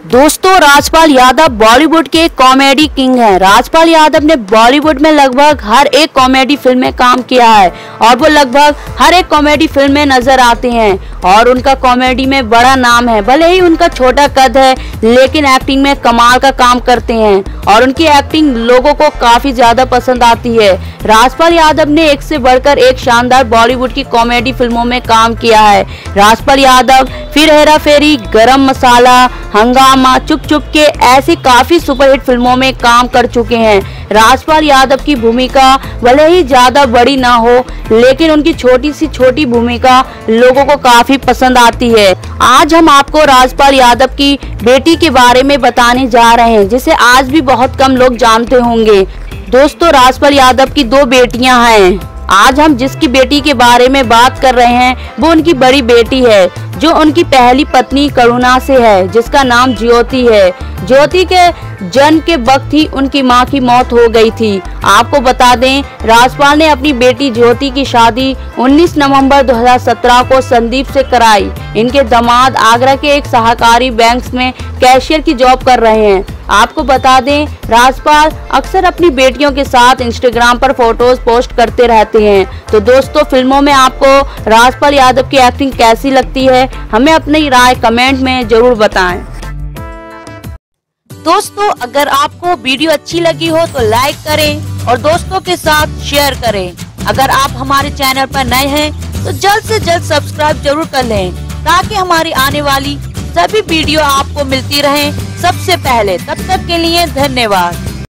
दोस्तों, राजपाल यादव बॉलीवुड के comedy king हैं। राजपाल यादव ने बॉलीवुड में लगभग हर एक कॉमेडी फिल्म में काम किया है और वो लगभग हर एक कॉमेडी फिल्म में नजर आते हैं और उनका कॉमेडी में बड़ा नाम है। भले ही उनका छोटा कद है लेकिन एक्टिंग में कमाल का काम करते हैं और उनकी एक्टिंग लोगों को काफी ज्यादा पसंद आती है। राजपाल यादव ने एक से बढ़कर एक शानदार बॉलीवुड की कॉमेडी फिल्मों में काम किया है। राजपाल यादव फिर हेरा फेरी, गरम मसाला, हंगामा, चुप चुप के ऐसी काफी सुपरहिट फिल्मों में काम कर चुके हैं। राजपाल यादव की भूमिका भले ही ज्यादा बड़ी ना हो लेकिन उनकी छोटी सी छोटी भूमिका लोगों को काफी पसंद आती है। आज हम आपको राजपाल यादव की बेटी के बारे में बताने जा रहे हैं जिसे आज भी बहुत कम लोग जानते होंगे। दोस्तों, राजपाल यादव की 2 बेटियां हैं। आज हम जिसकी बेटी के बारे में बात कर रहे हैं वो उनकी बड़ी बेटी है जो उनकी पहली पत्नी करुणा से है, जिसका नाम ज्योति है। ज्योति के जन्म के वक्त ही उनकी मां की मौत हो गई थी। आपको बता दें, राजपाल ने अपनी बेटी ज्योति की शादी 19 नवंबर 2017 को संदीप से कराई। इनके दामाद आगरा के एक सहकारी बैंक में कैशियर की जॉब कर रहे हैं। आपको बता दें, राजपाल अक्सर अपनी बेटियों के साथ इंस्टाग्राम पर फोटोज पोस्ट करते रहते हैं। तो दोस्तों, फिल्मों में आपको राजपाल यादव की एक्टिंग कैसी लगती है, हमें अपनी राय कमेंट में जरूर बताएं। दोस्तों, अगर आपको वीडियो अच्छी लगी हो तो लाइक करें और दोस्तों के साथ शेयर करें। अगर आप हमारे चैनल पर नए हैं तो जल्द से जल्द सब्सक्राइब जरूर कर लें ताकि हमारी आने वाली सभी वीडियो आपको मिलती रहें सबसे पहले। तब तक के लिए धन्यवाद।